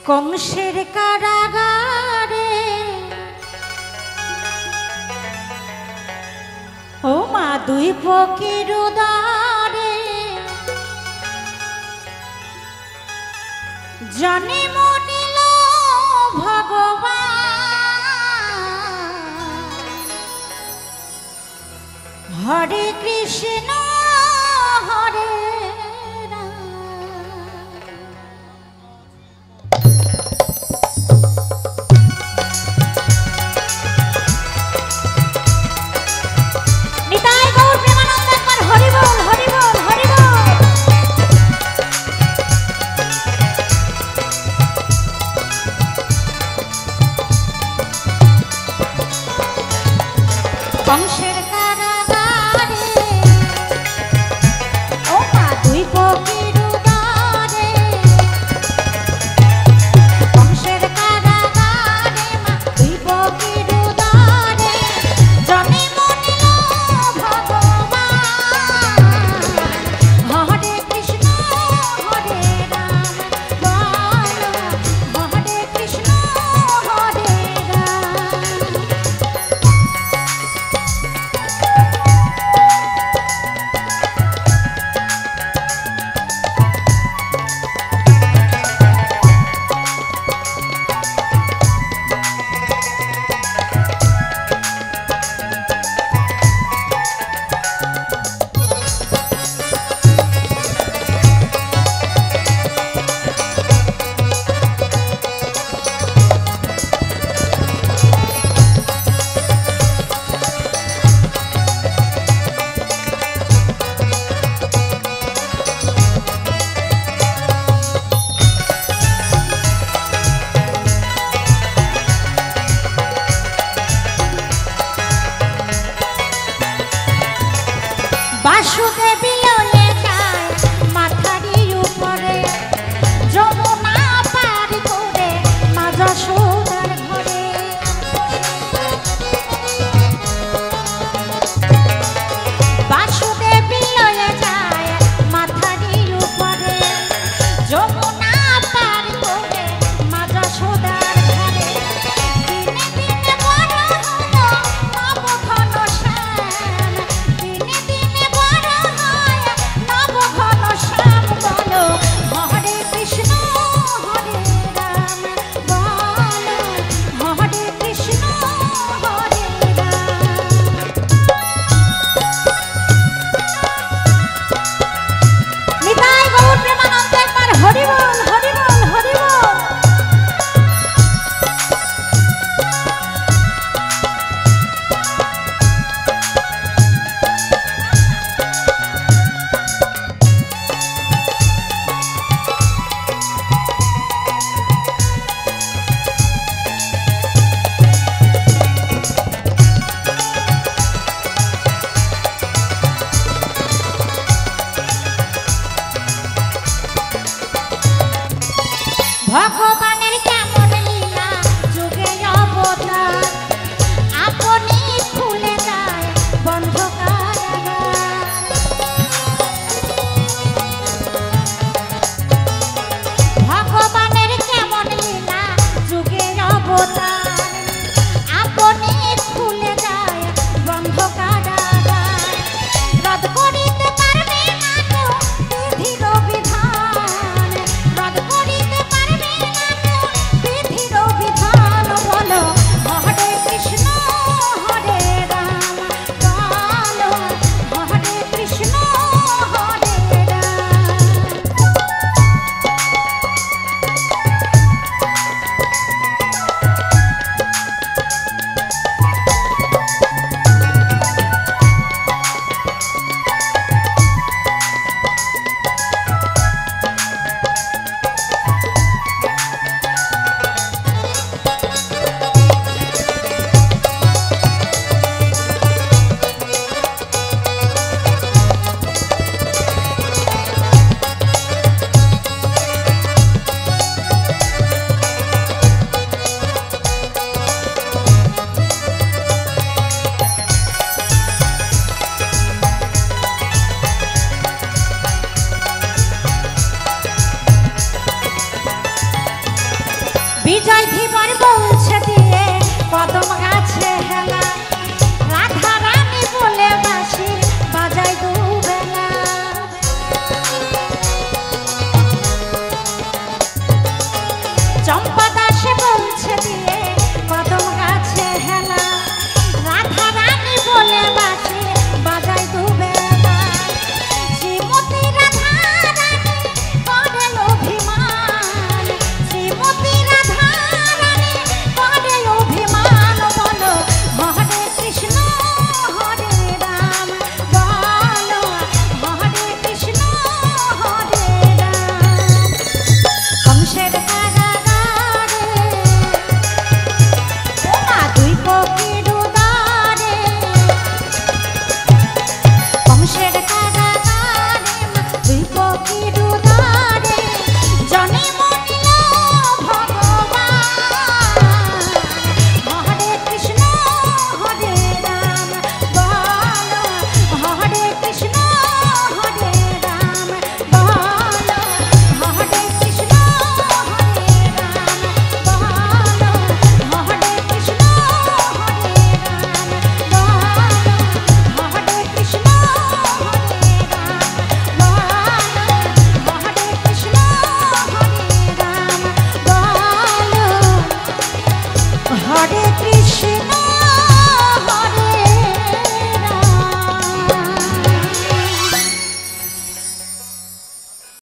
কংসের কারাগারে ও মা দুই পক্ষের উদারে জানি মনিল ভগবান হরে কৃষ্ণ হরে কংসের কারাগারে ও মা দুই পক্ষের উদারে কংসের কারাগারে মা দুই পক্ষের উদারে জানি মনিল ভগবান হরে কৃষ্ণ হরে রাম বল হরে কৃষ্ণ হরে রাম। বাসুদেবী লয়ে যায় মাথারি উপরে যমুনা পার করে মা যশোদার ঘরে বাসুদেবী লয়ে যায় মাথারি উপরে যমুনা পার করে মা যশোদার ঘরে দিনে দিনে বড় হলো নবঘন শ্যাম দিনে দিনে বড় হয় নবঘন শ্যাম বলো হরে কৃষ্ণ হরে রাম বলো হরে কৃষ্ণ হরে রাম। নিতাই গৌর প্রেমানন্দ একবার হরি বল হরি বল হরি বল। ভগবান